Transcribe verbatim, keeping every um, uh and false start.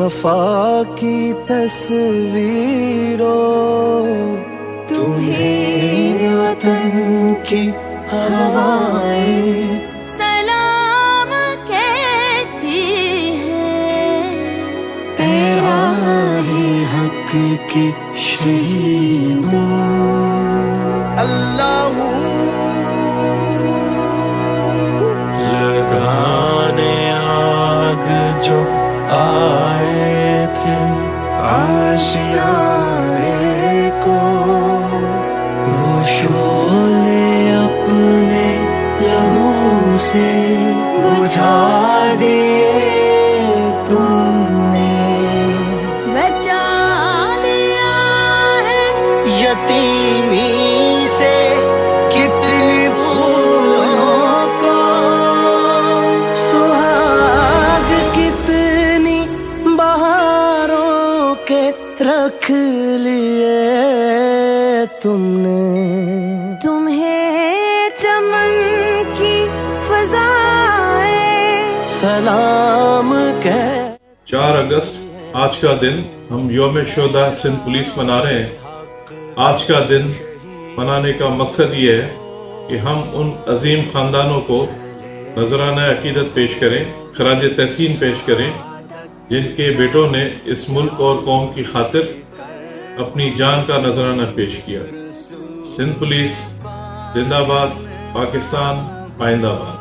وفا کی تصویروں، تمہیں وطن کی ہوائیں سلام کہتی ہیں، اے راہ حق کے شہیدوں۔ اللہ لگانے آگ جو آئے تھے آشیانے کو، وہ شعلے اپنے لہو سے بجھا دیے تم نے، بچا لیا ہے یتیمی سے کتنی بھولوں کو، سہاگ کتنی بہاروں کے رکھ لیے تم نے، تمہیں چمن کی فضائیں سلام کہہ۔ چار اگست آج کا دن ہم یوم شہداء سندھ پولیس منا رہے ہیں۔ آج کا دن منانے کا مقصد یہ ہے کہ ہم ان عظیم خاندانوں کو نذرانہ عقیدت پیش کریں، خراج تحسین پیش کریں، جن کے بیٹوں نے اس ملک اور قوم کی خاطر اپنی جان کا نذرانہ پیش کیا۔ سندھ پولیس زندہ باد، پاکستان پائندہ باد۔